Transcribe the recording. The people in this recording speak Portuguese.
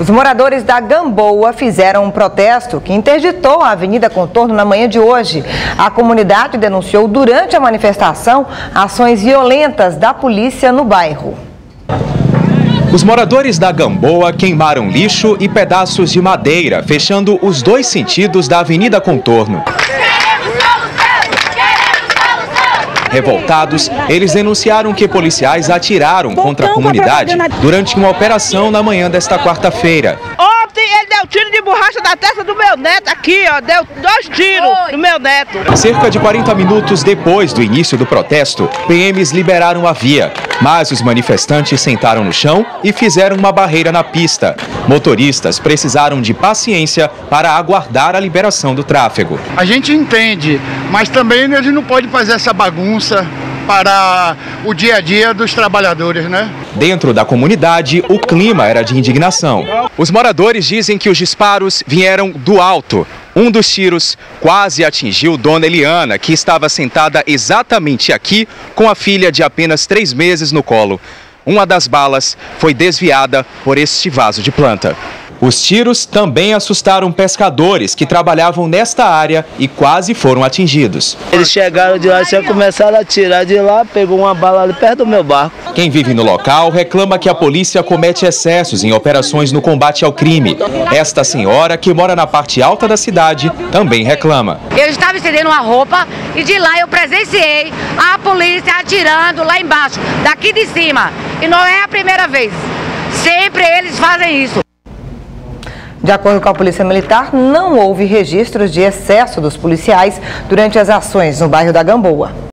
Os moradores da Gamboa fizeram um protesto que interditou a Avenida Contorno na manhã de hoje. A comunidade denunciou durante a manifestação ações violentas da polícia no bairro. Os moradores da Gamboa queimaram lixo e pedaços de madeira, fechando os dois sentidos da Avenida Contorno. Revoltados, eles denunciaram que policiais atiraram contra a comunidade durante uma operação na manhã desta quarta-feira. Ontem ele deu tiro de borracha na testa do meu neto aqui, ó, deu 2 tiros no meu neto. Cerca de 40 minutos depois do início do protesto, PMs liberaram a via, mas os manifestantes sentaram no chão e fizeram uma barreira na pista. Motoristas precisaram de paciência para aguardar a liberação do tráfego. A gente entende, mas também eles não podem fazer essa bagunça para o dia a dia dos trabalhadores, né? Dentro da comunidade, o clima era de indignação. Os moradores dizem que os disparos vieram do alto. Um dos tiros quase atingiu Dona Eliana, que estava sentada exatamente aqui com a filha de apenas 3 meses no colo. Uma das balas foi desviada por este vaso de planta. Os tiros também assustaram pescadores que trabalhavam nesta área e quase foram atingidos. Eles chegaram de lá e começaram a atirar de lá, pegou uma bala ali perto do meu barco. Quem vive no local reclama que a polícia comete excessos em operações no combate ao crime. Esta senhora, que mora na parte alta da cidade, também reclama. Eu estava estendendo uma roupa e de lá eu presenciei a polícia atirando lá embaixo, daqui de cima. E não é a primeira vez. Sempre eles fazem isso. De acordo com a Polícia Militar, não houve registros de excesso dos policiais durante as ações no bairro da Gamboa.